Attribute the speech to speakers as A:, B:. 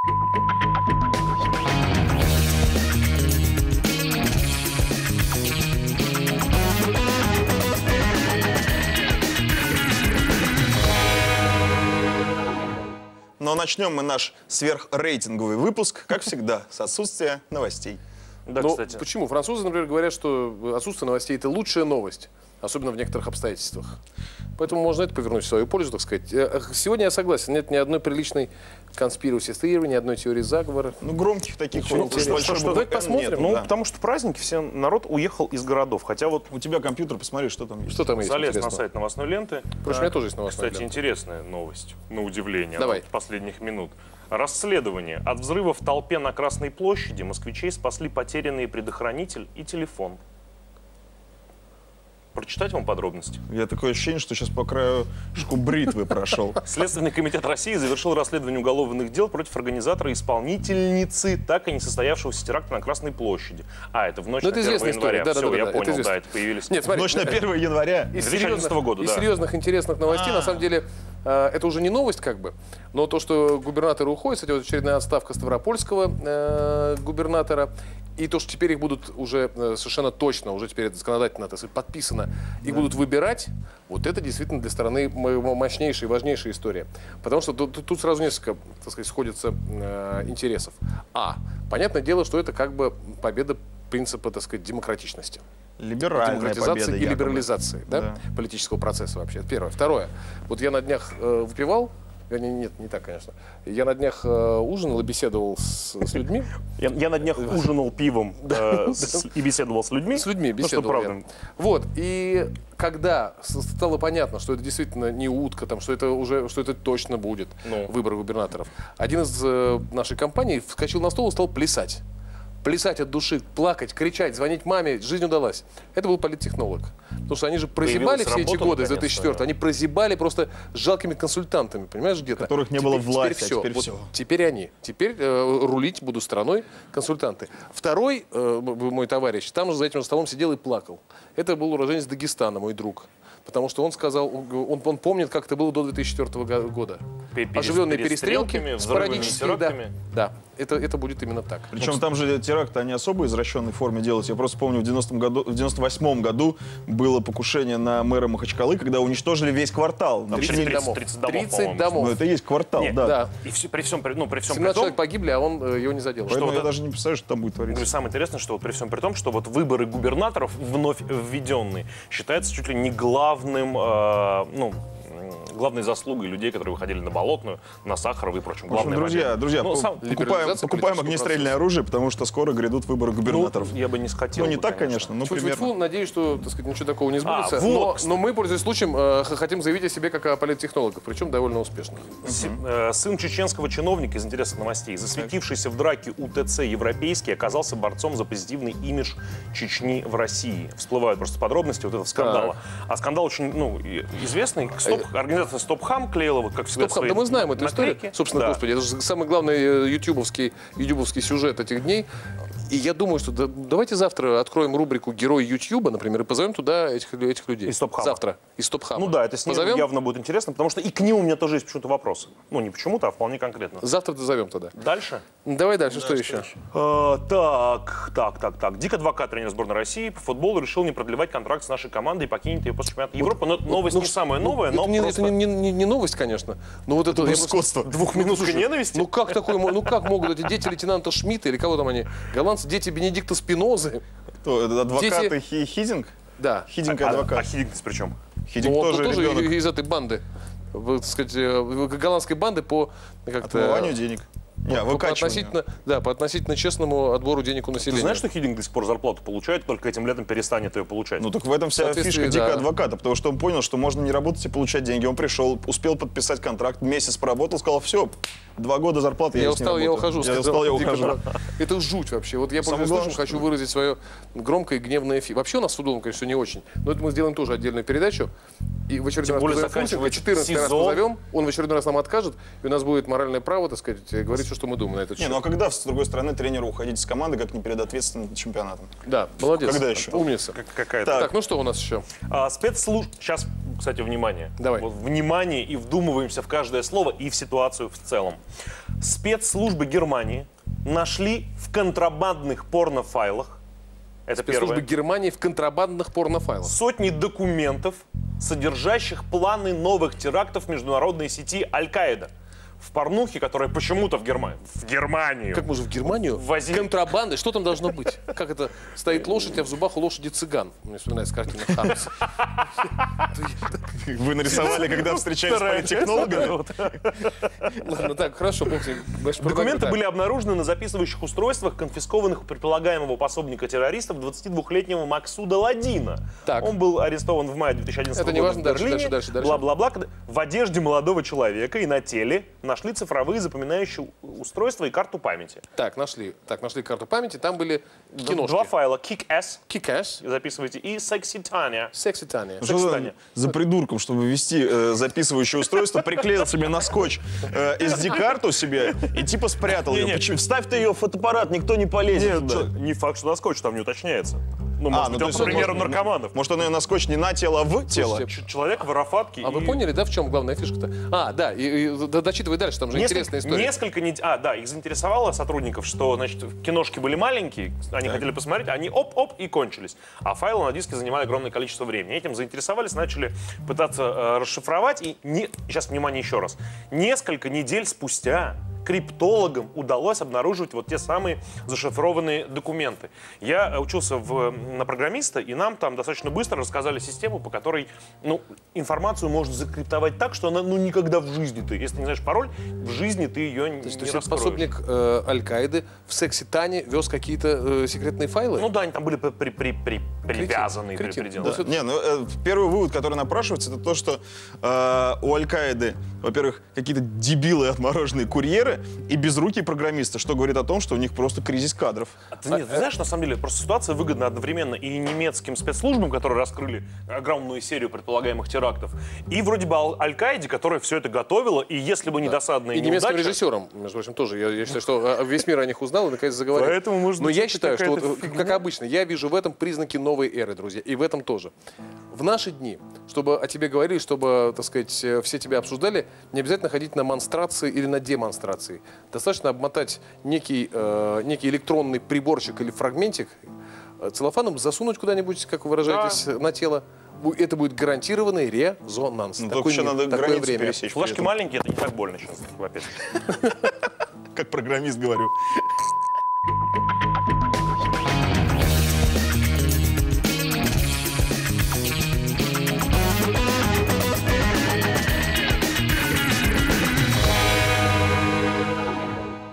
A: Но начнем мы наш сверхрейтинговый выпуск, как всегда, с отсутствия новостей.
B: Да, кстати.
C: Почему? Французы, например, говорят, что отсутствие новостей – это лучшая новость, особенно в некоторых обстоятельствах. Поэтому можно это повернуть в свою пользу, так сказать. Сегодня я согласен, нет ни одной приличной conspiracy theory, ни одной теории заговора.
A: Ну, громких таких вот.
B: Давайте посмотрим.
A: Нет,
B: Ну,
A: да.
B: потому что праздники, все народ уехал из городов. Хотя вот
A: У тебя компьютер, посмотри, что там есть.
C: Что там есть
B: залез на
C: интересного?
B: сайт новостной ленты.
C: Впрочем, у меня тоже есть новостная
B: Кстати,
C: лента.
B: интересная новость, на удивление,
C: Давай.
B: от последних минут. Расследование. От взрыва в толпе на Красной площади москвичей спасли потерянные предохранитель и телефон. Прочитать вам подробности?
A: Я такое ощущение, что сейчас по краю бритвы прошел.
B: Следственный комитет России завершил расследование уголовных дел против организатора и исполнительницы так и не состоявшегося теракта на Красной площади. А, это в ночь
C: Ну,
B: на
C: это
B: 1
C: известная история.
B: января. Все, я
C: Это
B: понял,
C: известно.
B: да, это появились.
C: Нет, смотри,
A: Ночь на 1 января.
C: Из
B: 2011 года,
C: из
B: да.
C: серьезных, интересных новостей, на самом деле, это уже не новость, как бы, но то, что губернаторы уходят, кстати, вот очередная отставка Ставропольского губернатора, и то, что теперь их будут уже совершенно точно, уже теперь это законодательно, так сказать, подписано, их будут выбирать, вот это действительно для страны мощнейшая и важнейшая история. Потому что тут сразу несколько, так сказать, сходятся интересов. Понятное дело, что это как бы победа принципа, так сказать, демократичности.
A: Либеральная
C: Демократизации
A: победа,
C: и
A: якобы.
C: либерализации политического процесса вообще. Это первое. Второе. Вот я на днях выпивал, нет, не так, конечно. Я на днях ужинал и беседовал с людьми.
B: Я на днях ужинал пивом и беседовал с людьми.
C: С людьми
B: Ну, что
C: беседовал.
B: правда.
C: Вот. И когда стало понятно, что это действительно не утка, там, что это точно будет выбор губернаторов, один из нашей компании вскочил на стол и стал плясать. Плясать от души, плакать, кричать, звонить маме, жизнь удалась. Это был политтехнолог. Потому что они же прозябали
B: Появилась
C: все эти
B: работа,
C: годы, с
B: наконец-то,
C: 2004
B: да.
C: они прозябали просто с жалкими консультантами, понимаешь, где-то.
A: Которых не было власти, а теперь
C: Вот
A: всё.
C: Теперь они. Теперь рулить будут страной консультанты. Второй мой товарищ там же за этим столом сидел и плакал. Это был уроженец Дагестана, мой друг. Потому что он сказал, он помнит, как это было до 2004 года. Оживленные перестрелки,
B: взрывами,
C: спорадические,
B: терактами.
C: да. Это будет именно так.
A: Причем там же теракты, они особо извращенной форме делают. Я просто помню, в 98 году было покушение на мэра Махачкалы, когда уничтожили весь квартал.
B: 30 домов,
C: 30 домов.
A: Ну, это и есть квартал,
B: Нет,
A: да.
C: Да.
B: И при всем при
C: 17
B: том,
C: человек погибли, а он его не задел.
A: Поэтому
B: вот
A: я
B: это-
A: даже не представляю, что там будет
B: ну, и
A: твориться.
B: самое интересное, что вот при всем при том, что вот выборы губернаторов вновь введенные считаются чуть ли не главным, главной заслугой людей, которые выходили на Болотную, на Сахарова и прочим.
A: В общем,
B: Главная
A: друзья,
B: Ну,
A: покупаем
C: либерализация
A: покупаем
C: политического
A: огнестрельное оружие, потому что скоро грядут выборы губернаторов.
B: я бы не хотел.
A: Ну, не
B: бы,
A: так, конечно, но
C: Тьфу-тьфу-тьфу,
A: примерно.
C: надеюсь, что, так сказать, ничего такого не сбудется.
B: вот,
C: но мы, пользуясь случаем, хотим заявить о себе как о политтехнологах, причем довольно успешных.
B: Сын чеченского чиновника, из интересных новостей, засветившийся в драке УТЦ «Европейский», оказался борцом за позитивный имидж Чечни в России. Всплывают просто подробности вот этого скандала. А скандал очень известный. Организация «Стопхам» клеила, вот как всегда,
C: Да мы знаем эту историю.
B: наклейки.
C: Собственно,
B: Да.
C: господи, это же самый главный ютубовский сюжет этих дней. И я думаю, что давайте завтра откроем рубрику «Герой Ютьюба», например, и позовем туда этих людей.
B: Из Стопхама.
C: Завтра. Из Стопхама.
B: Ну да, это с ним
C: Позовем?
B: явно будет интересно, потому что и к ним у меня тоже есть почему-то вопросы. Ну, не почему-то, а вполне конкретно.
C: Завтра дозовем тогда.
B: Дальше?
C: Давай дальше, что еще?
B: Так. Дик Адвокат, тренер сборной России по футболу, решил не продлевать контракт с нашей командой и покинет ее после чемпионата Европы. Но новость не самая новая, но
C: это
B: просто...
C: не новость, конечно. Но вот это
A: скотство.
B: Двухминутка ненависти?
C: Ну как такое, как могут эти дети лейтенанта Шмидта или кого там они, голландцы, дети Бенедикта Спинозы?
A: Кто, это адвокат и Хидинг?
C: Да.
A: Хидинг
B: А
A: адвокат.
B: Хидинг при чем?
A: Хидинг
C: Ну, он
A: тоже ребенок.
C: из этой банды, так сказать, голландской банды по как-то
A: Отмыванию денег. Не, выкачиванию.
C: по относительно честному отбору денег у
B: Ты
C: населения.
B: знаешь, что Хидинг до сих пор зарплату получает, только этим летом перестанет ее получать?
A: Ну так в этом вся
C: Соответствии,
A: фишка Дика
C: да.
A: адвоката, потому что он понял, что можно не работать и получать деньги. Он пришел, успел подписать контракт, месяц поработал, сказал, все, 2 года зарплаты,
C: Я
A: здесь не
C: устал, я
A: работаю.
C: ухожу.
A: Я устал, я ухожу.
C: Это жуть вообще. Вот я
A: Самое
C: пользуясь
A: главное,
C: случаем хочу выразить свое громкое и гневное эфи. Вообще у нас с футболом, конечно, все не очень. Но это мы сделаем тоже отдельную передачу. И в очередной раз
B: более
C: позовем Фунтика,
B: заканчивается
C: 14 раз
B: сезон.
C: позовем, он в очередной раз нам откажет, и у нас будет моральное право, так сказать, говорить все, что мы думаем на этот
A: Не,
C: счет.
A: ну а когда, с другой стороны, тренеру уходить с команды, как не перед ответственным чемпионатом?
C: Да, молодец.
A: Когда еще?
C: Умница.
B: Какая-то.
C: Так, ну что у нас еще?
B: Спецслужб... Сейчас, кстати, внимание.
C: Давай.
B: Вот, внимание и вдумываемся в каждое слово и в ситуацию в целом. Спецслужбы Германии нашли в контрабандных порнофайлах, это
C: Спецслужбы
B: первое,
C: Германии в контрабандных порнофайлах.
B: сотни документов, содержащих планы новых терактов международной сети Аль-Каида. В порнухе, которая почему-то в Германию.
C: Как можно в Германию?
B: Возили.
C: Контрабанды? Что там должно быть? Как это? Стоит лошадь, а в зубах у лошади цыган. Мне вспоминается картина Хамса.
A: Вы нарисовали, когда встречались с политтехнологами?
C: Ладно, так, хорошо.
B: Документы были обнаружены на записывающих устройствах, конфискованных у предполагаемого пособника террористов 22-летнего Максуда Ладина.
C: Так.
B: Он был арестован в мае 2011
C: Это
B: года
C: не важно.
B: в
C: Дальше,
B: Берлине.
C: дальше.
B: Бла-бла-бла. В одежде молодого человека и на теле нашли цифровые запоминающие устройства и карту памяти.
C: Так, нашли карту памяти. Там были киношки.
B: Два файла. Kick-Ass.
C: Kick-Ass.
B: Записывайте. И Sexy Tanya.
C: Sexy Tanya.
A: Что за придурком, чтобы ввести записывающее устройство, приклеил себе на скотч SD-карту себе и типа спрятал ее. Вставь ты ее в фотоаппарат, никто не полезет туда.
B: Не факт, что на скотч, там не уточняется. Ну, может быть,
A: то
B: он,
A: есть
B: по примеру,
A: может,
B: наркоманов.
A: Может, он ее на скотч не на тело, а в тело?
C: Слушайте,
B: Человек в аэрофатке.
C: А вы поняли, да, в чем главная фишка-то? А, да, и дочитывай дальше, там же интересная история.
B: Несколько недель. Да, их заинтересовало сотрудников, что, значит, киношки были маленькие, они хотели посмотреть, они оп-оп и кончились. А файлы на диске занимали огромное количество времени. Этим заинтересовались, начали пытаться расшифровать. И сейчас, внимание, еще раз. Несколько недель спустя криптологам удалось обнаруживать вот те самые зашифрованные документы. Я учился на программиста, и нам там достаточно быстро рассказали систему, по которой информацию можно закриптовать так, что она никогда в жизни если не знаешь пароль, в жизни ты ее не раскроешь.
C: То есть пособник Аль-Каиды в Секси Тане вез какие-то секретные файлы?
B: Ну да, они там были привязаны.
A: Первый вывод, который напрашивается, это то, что у Аль-Каиды, во-первых, какие-то дебилы отмороженные курьеры и безрукие программисты, что говорит о том, что у них просто кризис кадров.
B: Нет, ты знаешь, на самом деле, просто ситуация выгодна одновременно и немецким спецслужбам, которые раскрыли огромную серию предполагаемых терактов, и вроде бы Аль-Каиде, которая все это готовила, и если бы не досадная неудача...
C: И немецким режиссерам, между прочим, тоже. Я считаю, что весь мир о них узнал и наконец заговорил.
B: Поэтому можно...
C: Но я считаю, что, вот, как обычно, я вижу в этом признаки новой эры, друзья, и в этом тоже. В наши дни, чтобы о тебе говорили, чтобы, так сказать, все тебя обсуждали, не обязательно ходить на монстрации или на демонстрации. Достаточно обмотать некий электронный приборчик или фрагментик, целлофаном засунуть куда-нибудь, как вы выражаетесь, на тело. Это будет гарантированный резонанс.
A: Только еще надо границу пересечь.
B: Флешки маленькие, это не так больно сейчас, во-первых.
A: Как программист говорю.